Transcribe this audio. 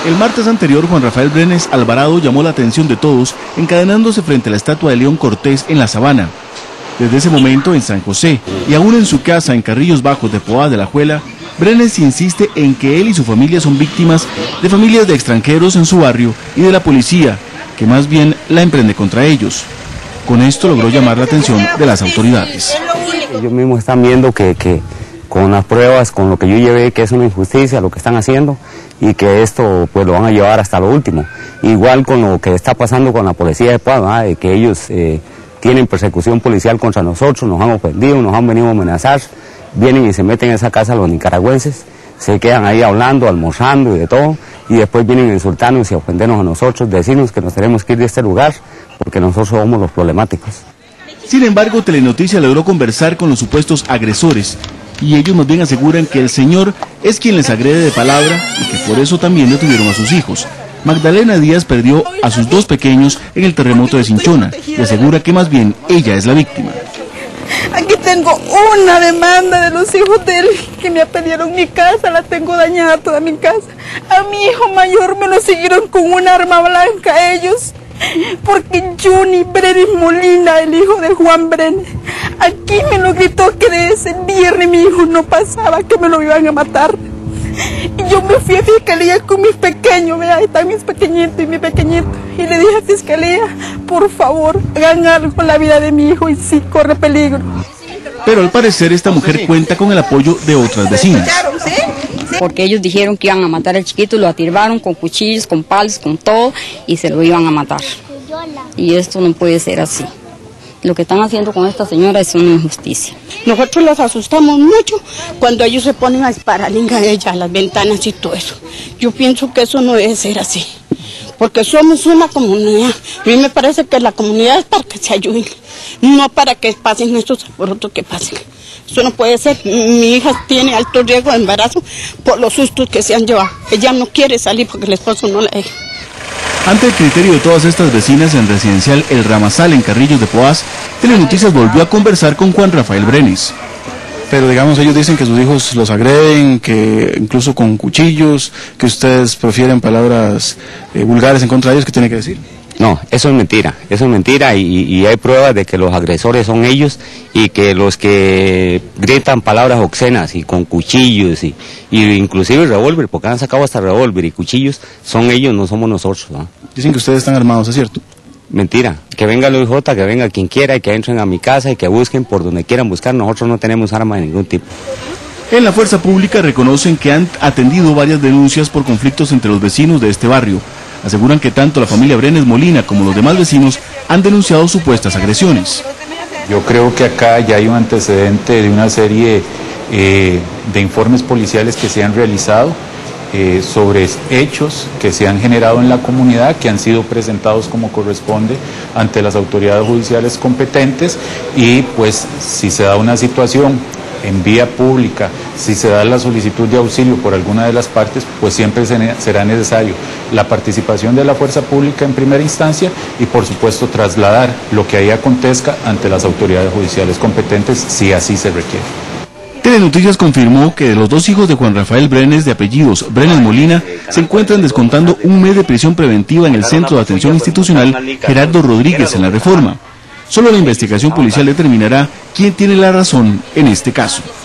El martes anterior, Juan Rafael Brenes Alvarado llamó la atención de todos, encadenándose frente a la estatua de León Cortés en la Sabana. Desde ese momento, en San José, y aún en su casa en Carrillos Bajos de Poás de la Juela, Brenes insiste en que él y su familia son víctimas de familias de extranjeros en su barrio y de la policía, que más bien la emprende contra ellos. Con esto logró llamar la atención de las autoridades. Ellos mismos están viendo que con las pruebas, con lo que yo llevé, que es una injusticia lo que están haciendo y que esto pues lo van a llevar hasta lo último. Igual con lo que está pasando con la policía de Poás, de que ellos tienen persecución policial contra nosotros, nos han ofendido, nos han venido a amenazar, vienen y se meten en esa casa los nicaragüenses, se quedan ahí hablando, almorzando y de todo, y después vienen a insultarnos y a ofendernos a nosotros, decirnos que nos tenemos que ir de este lugar porque nosotros somos los problemáticos. Sin embargo, Telenoticias logró conversar con los supuestos agresores, y ellos más bien aseguran que el señor es quien les agrede de palabra y que por eso también detuvieron a sus hijos. Magdalena Díaz perdió a sus dos pequeños en el terremoto de Cinchona y asegura que más bien ella es la víctima. Aquí tengo una demanda de los hijos de él que me pidieron mi casa, la tengo dañada toda mi casa. A mi hijo mayor me lo siguieron con un arma blanca ellos, porque Johnny Brenes Molina, el hijo de Juan Brenes, aquí me lo gritó que de ese viernes mi hijo no pasaba, que me lo iban a matar. Y yo me fui a fiscalía con mis pequeños, vea, ahí están mis pequeñitos y mi pequeñito. Y le dije a fiscalía, por favor, hagan algo con la vida de mi hijo y sí, corre peligro. Pero al parecer esta mujer cuenta con el apoyo de otras vecinas. Porque ellos dijeron que iban a matar al chiquito, lo atirbaron con cuchillos, con palos, con todo, y se lo iban a matar. Y esto no puede ser así. Lo que están haciendo con esta señora es una injusticia. Nosotros los asustamos mucho cuando ellos se ponen a disparar a ella, a las ventanas y todo eso. Yo pienso que eso no debe ser así, porque somos una comunidad. A mí me parece que la comunidad es para que se ayuden, no para que pasen estos alborotos que pasen. Eso no puede ser. Mi hija tiene alto riesgo de embarazo por los sustos que se han llevado. Ella no quiere salir porque el esposo no la deja. Ante el criterio de todas estas vecinas en residencial El Ramazal en Carrillos de Poás, Telenoticias volvió a conversar con Juan Rafael Brenes. Pero digamos, ellos dicen que sus hijos los agreden, que incluso con cuchillos, que ustedes prefieren palabras vulgares en contra de ellos. ¿Qué tiene que decir? No, eso es mentira y hay pruebas de que los agresores son ellos y que los que gritan palabras obscenas y con cuchillos y inclusive revólver, porque han sacado hasta revólver y cuchillos, son ellos, no somos nosotros, ¿no? Dicen que ustedes están armados, ¿es cierto? Mentira, que venga el OIJ, que venga quien quiera y que entren a mi casa y que busquen por donde quieran buscar, nosotros no tenemos arma de ningún tipo. En la fuerza pública reconocen que han atendido varias denuncias por conflictos entre los vecinos de este barrio. Aseguran que tanto la familia Brenes Molina como los demás vecinos han denunciado supuestas agresiones. Yo creo que acá ya hay un antecedente de una serie de informes policiales que se han realizado sobre hechos que se han generado en la comunidad, que han sido presentados como corresponde ante las autoridades judiciales competentes y pues si se da una situación en vía pública, si se da la solicitud de auxilio por alguna de las partes, pues siempre será necesario la participación de la fuerza pública en primera instancia y por supuesto trasladar lo que ahí acontezca ante las autoridades judiciales competentes si así se requiere. Telenoticias confirmó que de los dos hijos de Juan Rafael Brenes, de apellidos Brenes Molina, se encuentran descontando un mes de prisión preventiva en el Centro de Atención Institucional Gerardo Rodríguez en La Reforma. Solo la investigación policial determinará quién tiene la razón en este caso.